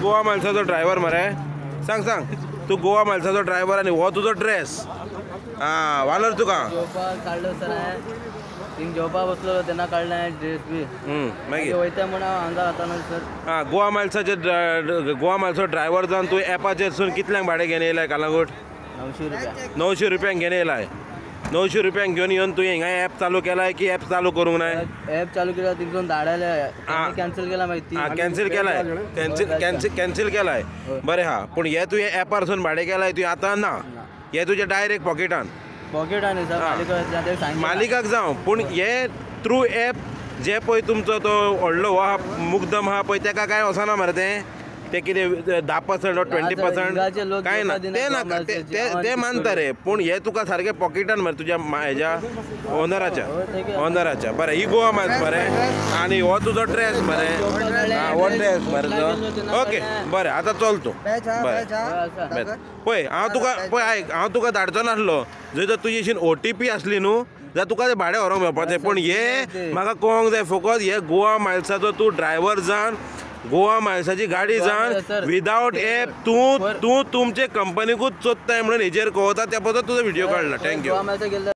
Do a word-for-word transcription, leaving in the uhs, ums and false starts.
गोवा माणसाचो ड्रायव्हर मरे सांग सांग तू गोवा माणसाचो ड्रायव्हर आणि हो तुझो ड्रेस हा वालर तुका जेवपाक काढलो सर थिंग जेवपाक बसलो तेन्ना काडलें ड्रेस बी मागीर वयता म्हण हांगा जाता सर हां गोवा माणसाचे गोवा माणसाचो ड्रायव्हर जावन तूं एपाचेरसून कितल्यांक भाडें घेवन येयलाय कालांगूट णवशे रुपया णवशे रुपयांक घेवन येयलाय णवशे रुपयांक घेवन येवन तुवें हिंगा ॲप चालू केलाय की ॲप चालू करूंक नाय ॲप चालू केला तिथून धाडले कॅन्सल केला माहिती हां कॅन्सील केलाय कॅन्सील कॅन्सील कॅन्सील केलाय बरें हा पूण हे तुवें ॲपारसून भाडें केलाय तुवें आतां ना हे तुजें डायरेक्ट पॉकेटान पॉकेट आनी सर मालिका मालिकाक जावं पूण हे थ्रू ॲप जे पळय तुमचो तो व्हडलो हो आहा मुग्धम आहा पळय तेका काय वचना मरे तें ते कितें धा पर्संट ट्वेंटी पर्संट कांय ना ते नाका ते मानता रे पूण हे तुका सारकें पॉकेटान मरे तुज्या हेज्या ओनराच्या ओनराच्या बरें ही गोवा मात मरे आनी हो तुजो ड्रेस मरे हो ड्रेस मरे तुजो ओके बरें आतां चल तूं बरें पळय हांव तुका पळय आयक हांव तुका धाडचो नासलो जर तर तुजी अशी ओ टी पी आसली न्हू जाल्यार तुका तें भाडें व्हरोंक मेळपाचें पूण हे म्हाका कळोंक जाय फकत हे गोवा मायल्साचो तूं ड्रायव्हर जावन गोवा मायल्साची गाडी जावन विदाउट ॲप तूं तूं तुमचे कंपनीकूच चोत्ताय म्हणून हेजेर कळवता त्या बद्दल तुजो व्हिडिओ काडला थँक्यू